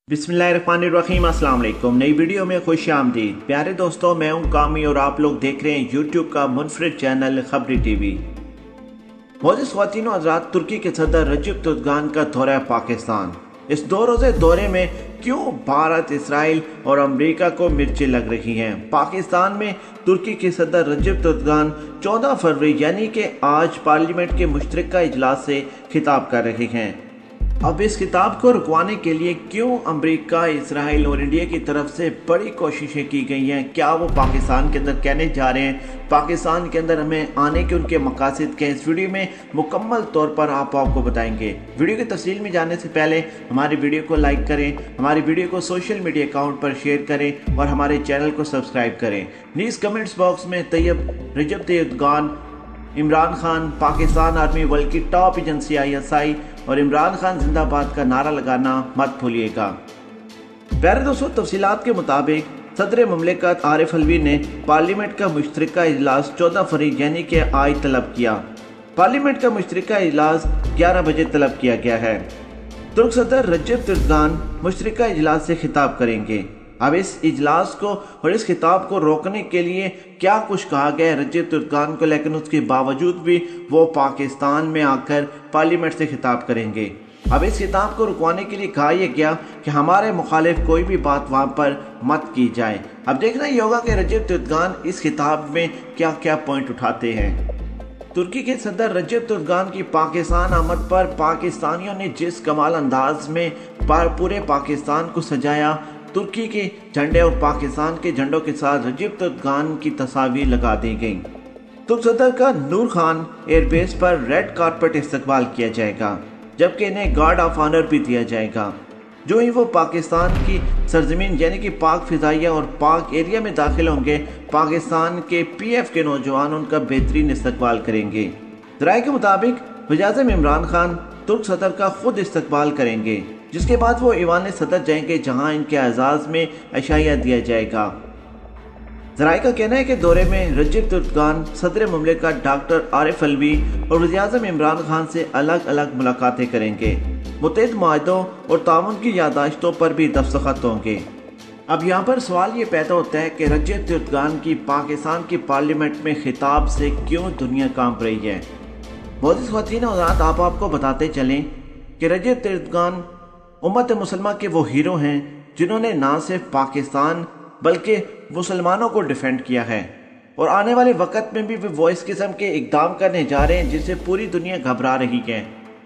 बिस्मिल्लाहिर्रहमानिर्रहीम, अस्सलाम वालेकुम। नई वीडियो में खुश आमदीद। प्यारे दोस्तों, मैं हूं कामी और आप लोग देख रहे हैं यूट्यूब का मुनफरिद चैनल खबरी टीवी। मोअज़्ज़िज़ ख्वातीन व हज़रात, तुर्की के सदर रजब एर्दोगान का दौरा है पाकिस्तान। इस 2 रोज़े दौरे में क्यों भारत, इसराइल और अमेरिका को मिर्चें लग रही हैं? पाकिस्तान में तुर्की के सदर रजब एर्दोगान 14 फरवरी यानी कि आज पार्लियामेंट के मुश्तरका इजलास से खिताब कर रहे हैं। अब इस खिताब को रुकवाने के लिए क्यों अमेरिका, इसराइल और इंडिया की तरफ से बड़ी कोशिशें की गई हैं? क्या वो पाकिस्तान के अंदर कहने जा रहे हैं? पाकिस्तान के अंदर हमें आने के उनके मकासद के इस वीडियो में मुकम्मल तौर पर आपको बताएंगे। वीडियो की तफसील में जाने से पहले हमारी वीडियो को लाइक करें, हमारी वीडियो को सोशल मीडिया अकाउंट पर शेयर करें और हमारे चैनल को सब्सक्राइब करें। नीचे कमेंट्स बॉक्स में Recep Erdogan, Imran Khan, Pakistan army world की टॉप एजेंसी ISI और इमरान खान जिंदाबाद का नारा लगाना मत भूलिएगा। प्यारे दोस्तों, तफसीलात के मुताबिक सदर मुमलिकत आरिफ अलवी ने पार्लियामेंट का मुश्तरका इजलास 14 फरवरी यानी कि आज तलब किया। पार्लियामेंट का मुश्तरका इजलास 11 बजे तलब किया गया है। तुर्क सदर रजब एर्दोगान मुश्तरका इजलास से खिताब करेंगे। अब इस इजलास को और इस खिताब को रोकने के लिए क्या कुछ कहा गया है रजब एर्दोगान को, लेकिन उसके बावजूद भी वो पाकिस्तान में आकर पार्लियामेंट से खिताब करेंगे। अब इस खिताब को रुकवाने के लिए कहा यह गया कि हमारे मुखालिफ कोई भी बात वहाँ पर मत की जाए। अब देखना ये होगा कि रजब एर्दोगान इस खिताब में क्या क्या पॉइंट उठाते हैं। तुर्की के सदर रजब एर्दोगान की पाकिस्तान आमद पर पाकिस्तानियों ने जिस कमाल अंदाज में पूरे पाकिस्तान को सजाया, तुर्की के झंडे और पाकिस्तान के झंडों के साथ रजब एर्दोगान की तस्वीर लगा दी गई। तुर्क सदर का नूर खान एयरबेस पर रेड कारपेट इस्तकबाल किया जाएगा, जबकि इन्हें गार्ड ऑफ ऑनर भी दिया जाएगा। जो ही वो पाकिस्तान की सरजमीन यानी कि पाक फिजाइया और पाक एरिया में दाखिल होंगे, पाकिस्तान के PF के नौजवान उनका बेहतरीन इस्तकबाल करेंगे। ज़राए के मुताबिक वज़ीर-ए-आज़म इमरान खान तुर्क सदर का खुद इस्तकबाल करेंगे, जिसके बाद वो ईवान सदर जाएंगे, जहां इनके एजाज़ में अशाइया दिया जाएगा। ज़राए का कहना है कि दौरे में रजब एर्दोगान सदर मुमलिकत डॉक्टर आरिफ अलवी और वज़ीर-ए-आज़म इमरान खान से अलग अलग मुलाकातें करेंगे। मुतअद्दिद मुआहदों और ताउन की यादाश्तों पर भी दस्तखत होंगे। अब यहाँ पर सवाल ये पैदा होता है कि रजब एर्दोगान की पाकिस्तान की पार्लियामेंट में खिताब से क्यों दुनिया कांप रही है? मोअज़्ज़िज़ ख्वातीन व हज़रात, आपको बताते चलें कि रजब एर्दोगान उम्मत मुसलमान के वो हीरो हैं जिन्होंने ना सिर्फ पाकिस्तान बल्कि मुसलमानों को डिफेंड किया है, और आने वाले वक्त में भी वो इस किस्म के इकदाम करने जा रहे हैं जिससे पूरी दुनिया घबरा रही है।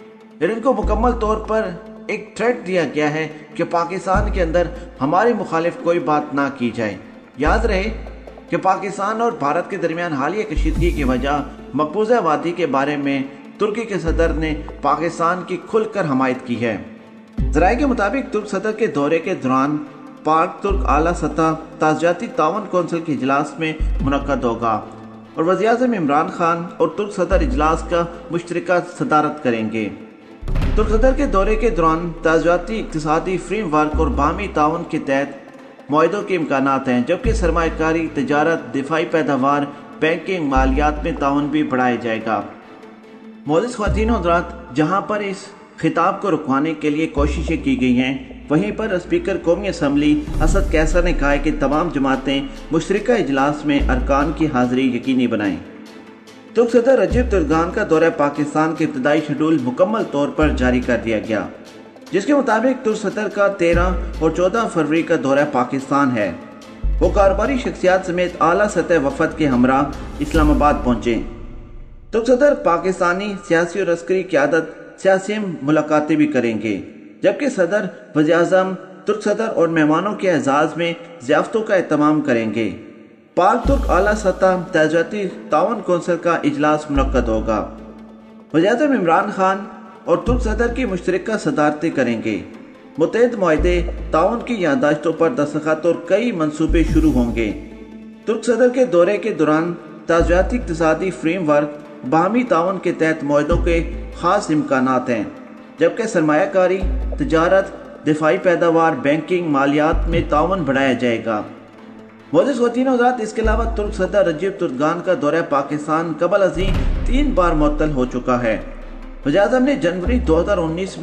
इनको मुकम्मल तौर पर एक थ्रेट दिया गया है कि पाकिस्तान के अंदर हमारे मुखालिफ कोई बात ना की जाए। याद रहे कि पाकिस्तान और भारत के दरमियान हालिया कशीदगी की वजह मकबूजा वादी के बारे में तुर्की के सदर ने पाकिस्तान की खुलकर हमायत की है। ज़राए के मुताबिक तुर्क सदर के दौरे के दौरान पाक तुर्क आला सतह ताज़ाती तावन कौंसिल के इजलास में मुनक्कद होगा और वज़ीर-ए-आज़म इमरान खान और तुर्क सदर इजलास का मुश्तरका सदारत करेंगे। तुर्क सदर के दौरे के दौरान ताज़ाती इक़्तिसादी फ्रेमवर्क और बाहमी ताउन के तहत मुआहदों के इम्कानात हैं, जबकि सरमायाकारी, तजारत, दिफाई पैदावार, बैंकिंग, मालियात में ताउन भी बढ़ाया जाएगा। मोअज़्ज़िज़ ख्वातीन व हज़रात, जहाँ पर इस खिताब को रुकवाने के लिए कोशिशें की गई हैं, वहीं पर स्पीकर कौमी असम्बली असद कैसर ने कहा है कि तमाम जमातें मुश्तरका इजलास में अरकान की हाज़िरी यकीनी बनाएं। तुर्क सदर रजब एर्दोगान का दौरा पाकिस्तान के इब्तदाई शेड्यूल मुकम्मल तौर पर जारी कर दिया गया, जिसके मुताबिक तुर्क सदर का 13 और 14 फरवरी का दौरा पाकिस्तान है। वो कारोबारी शख्सियात समेत आला सतह वफद के हमरा इस्लामाबाद पहुँचे। तुर्क सदर पाकिस्तानी सियासी और अस्करी क़यादत सियासी मुलाकातें भी करेंगे, जबकि सदर, वज़ीर-ए-आज़म, तुर्क सदर और मेहमानों के एजाज़ में ज़ियाफ़तों का एहतमाम करेंगे। पाक तुर्क आला सतह ताज़ाती ताउन कौंसिल का इजलास मुनक्कद होगा। वज़ीर-ए-आज़म इमरान खान और तुर्क सदर की मुश्तरका सदारतें करेंगे। मुतअद्दिद मुआहदे, ताउन की यादाश्तों पर दस्तखत और कई मंसूबे शुरू होंगे। तुर्क सदर के दौरे के दौरान ताज़ाती इक़्तिसादी फ्रेमवर्क, बाहमी ताउन के तहत मुआहदों के ख़ास इम्कानात हैं, जबकि सरमायाकारी, तजारत, दिफाई पैदावार, बैंकिंग, मालियात में ताउन बढ़ाया जाएगा। मोअज़्ज़िज़ ख्वातीन व हज़रात, इसके अलावा तुर्क सदर रजब एर्दोगान का दौरा पाकिस्तान कबल अज़ीं 3 बार मुअत्तल हो चुका है। वज़ीर-ए-आज़म ने जनवरी 2019 में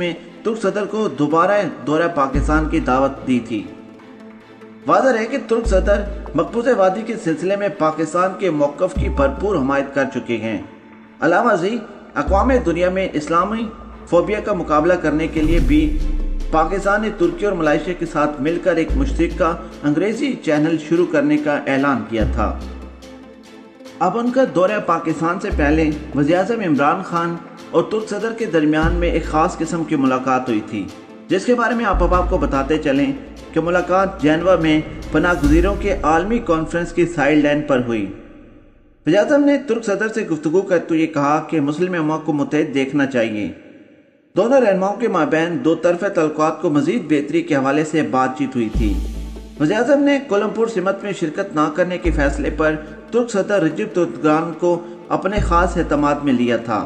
तुर्क सदर को दोबारा दौरा पाकिस्तान की दावत दी थी। वाज़ेह है कि तुर्क सदर मकबूज़ा वादी के सिलसिले में पाकिस्तान के मौक़िफ़ की भरपूर हमायत कर चुके हैं। अलावा अक़वाम दुनिया में इस्लामी फोबिया का मुकाबला करने के लिए भी पाकिस्तान ने तुर्की और मलेशिया के साथ मिलकर एक मुश्तरका अंग्रेज़ी चैनल शुरू करने का ऐलान किया था। अब उनका दौरा पाकिस्तान से पहले वज़ीर-ए-आज़म इमरान खान और तुर्क सदर के दरमियान में एक ख़ास किस्म की मुलाकात हुई थी, जिसके बारे में आपको बताते चलें कि मुलाकात जेनेवा में पनाहगज़ीरों के आलमी कॉन्फ्रेंस की साइड लाइन पर हुई। वज़ीर-ए-आज़म ने तुर्क सदर से गुफ्तगू करते हुए कहा कि मुस्लिम उम्मा को मुत्तहिद देखना चाहिए। दोनों रहनुमाओं के माबैन दो तरफ़ा तल्लुकात को मज़ीद बेहतरी के हवाले से बातचीत हुई थी। वज़ीर-ए-आज़म ने कोलमपुर सिमत में शिरकत न करने के फैसले पर तुर्क सदर रजब एर्दोगान को अपने ख़ास एतमाद में लिया था।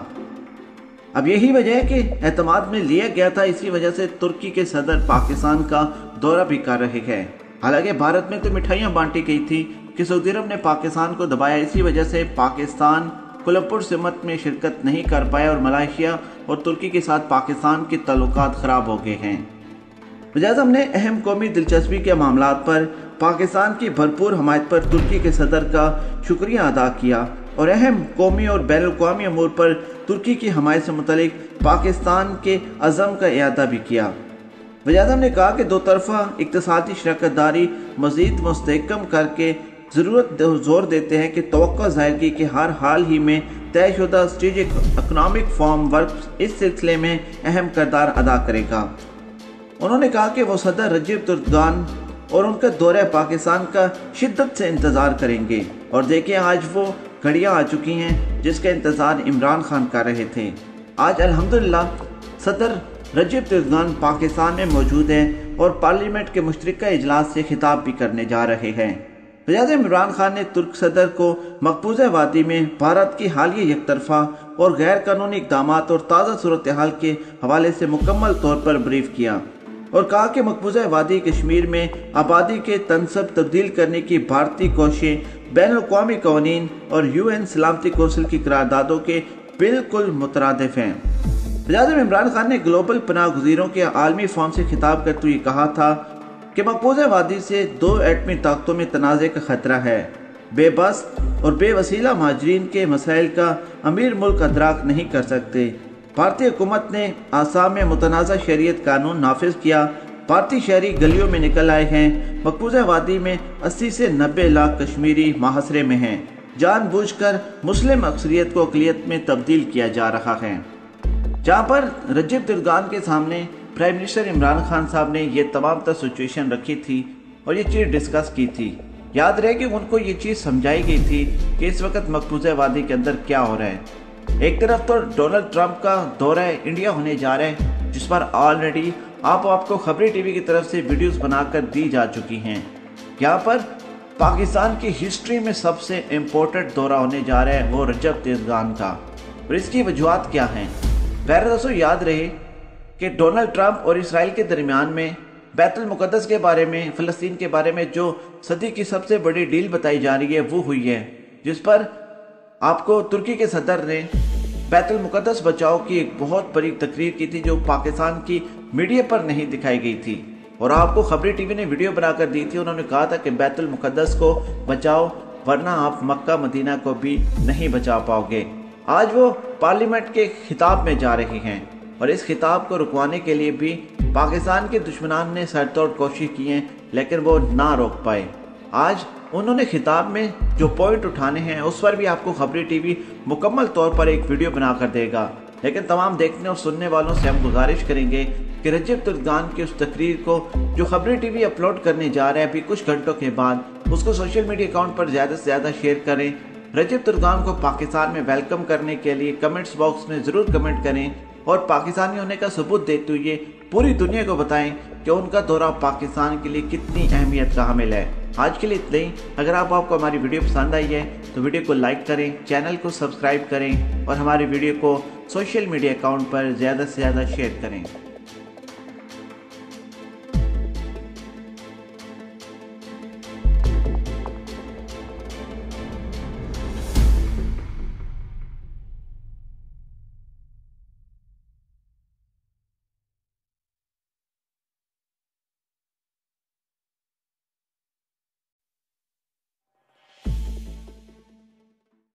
अब यही वजह है कि एतमाद में लिया गया था, इसी वजह से तुर्की के सदर पाकिस्तान का दौरा भी कर रहे हैं। हालांकि भारत में तो मिठाइयाँ बांटी गई थी कि सऊदी अरब ने पाकिस्तान को दबाया, इसी वजह से पाकिस्तान कोलमपुर सिमत में शिरकत नहीं कर पाया और मलेशिया और तुर्की के साथ पाकिस्तान के ताल्लुकात ख़राब हो गए हैं। वज़ीर-ए-आज़म ने अहम कौमी दिलचस्पी के मामलात पर पाकिस्तान की भरपूर हमायत पर तुर्की के सदर का शुक्रिया अदा किया और अहम कौमी और बैनुल-अक़वामी अमूर पर तुर्की की हमायत से मुतल्लिक पाकिस्तान के अज़म का इयादा भी किया। वज़ीर-ए-आज़म ने कहा कि दो तरफ़ा इक़्तिसादी शराकतदारी मज़ीद मुस्तहकम करके ज़रूरत जोर देते हैं कि तवक्को ज़ाहिर की कि हर हाल ही में तयशुदा स्ट्रेटेजिक इकनॉमिक फ्रेमवर्क इस सिलसिले में अहम किरदार अदा करेगा। उन्होंने कहा कि वो सदर रजब एर्दोगान और उनका दौरा पाकिस्तान का शिद्दत से इंतज़ार करेंगे और देखें आज वो घड़ियाँ आ चुकी हैं जिसका इंतज़ार इमरान खान कर रहे थे। आज अल्हम्दुलिल्लाह सदर रजब एर्दोगान पाकिस्तान में मौजूद हैं और पार्लियामेंट के मुश्तरका इजलास से खिताब भी करने जा रहे हैं। वज़ीर-ए-आज़म इमरान खान ने तुर्क सदर को मकबूज़ा वादी में भारत की हालिया यकतरफा और गैर कानूनी इक़दामात और ताज़ा सूरत हाल के हवाले से मुकम्मल तौर पर ब्रीफ किया और कहा कि मकबूज़ा वादी कश्मीर में आबादी के तनसब तब्दील करने की भारतीय कोशिशें बैनुल-अक़वामी क़वानीन और UN सलामती कौंसिल की करारदादों के बिल्कुल मुतरादिफ हैं। वज़ीर-ए-आज़म इमरान खान ने ग्लोबल पनाहगज़ीरों के आलमी फोरम से खिताब करते हुए कहा था कि मकबूज़ा वादी से दो एटमी ताकतों में तनाज़े का खतरा है। बेबस और बेवसीला महाजरीन के मसाइल का अमीर मुल्क अदराक नहीं कर सकते। भारतीय हुकूमत ने आसाम में मुतनाज़ा शरीयत कानून नाफिज किया। भारतीय शहरी गलियों में निकल आए हैं। मकबूज़ा वादी में 80 से 90 लाख कश्मीरी मुहासरे में हैं। जानबूझकर मुस्लिम अक्सरियत को अक़लियत में तब्दील किया जा रहा है। जहाँ पर रजब एर्दोगान के सामने प्राइम मिनिस्टर इमरान खान साहब ने ये तमाम सिचुएशन रखी थी और ये चीज़ डिस्कस की थी। याद रहे कि उनको ये चीज़ समझाई गई थी कि इस वक्त मकबूज़ा वादी के अंदर क्या हो रहा है। एक तरफ तो डोनाल्ड ट्रंप का दौरा इंडिया होने जा रहा है, जिस पर ऑलरेडी आपको खबरी टीवी की तरफ से वीडियोस बनाकर दी जा चुकी हैं। यहाँ पर पाकिस्तान की हिस्ट्री में सबसे इम्पोर्टेंट दौरा होने जा रहा है वो रजब एर्दोगान का, और इसकी वजूहत क्या हैं। प्यारे दोस्तों, याद रहे कि डोनाल्ड ट्रंप और इसराइल के दरमियान में बैतुल मुक़द्दस के बारे में, फ़लस्तीन के बारे में जो सदी की सबसे बड़ी डील बताई जा रही है वो हुई है, जिस पर आपको तुर्की के सदर ने बैतुल मुक़द्दस बचाओ की एक बहुत बड़ी तकरीर की थी जो पाकिस्तान की मीडिया पर नहीं दिखाई गई थी और आपको खबरी टीवी ने वीडियो बनाकर दी थी। उन्होंने कहा था कि बैतुल मुक़द्दस को बचाओ वरना आप मक्का मदीना को भी नहीं बचा पाओगे। आज वो पार्लियामेंट के खिताब में जा रही हैं और इस खिताब को रुकवाने के लिए भी पाकिस्तान के दुश्मनान ने सरतोड़ कोशिश की है, लेकिन वो ना रोक पाए। आज उन्होंने खिताब में जो पॉइंट उठाने हैं उस पर भी आपको खबरी टीवी मुकम्मल तौर पर एक वीडियो बनाकर देगा। लेकिन तमाम देखने और सुनने वालों से हम गुजारिश करेंगे कि रजब एर्दोगान की उस तकरीर को जो खबरी टीवी अपलोड करने जा रहे हैं अभी कुछ घंटों के बाद, उसको सोशल मीडिया अकाउंट पर ज़्यादा से ज़्यादा शेयर करें। रजब एर्दोगान को पाकिस्तान में वेलकम करने के लिए कमेंट्स बॉक्स में ज़रूर कमेंट करें और पाकिस्तानी होने का सबूत देते हुए पूरी दुनिया को बताएं कि उनका दौरा पाकिस्तान के लिए कितनी अहमियत का हामिल है। आज के लिए इतना ही। अगर आपको हमारी वीडियो पसंद आई है तो वीडियो को लाइक करें, चैनल को सब्सक्राइब करें और हमारी वीडियो को सोशल मीडिया अकाउंट पर ज़्यादा से ज़्यादा शेयर करें।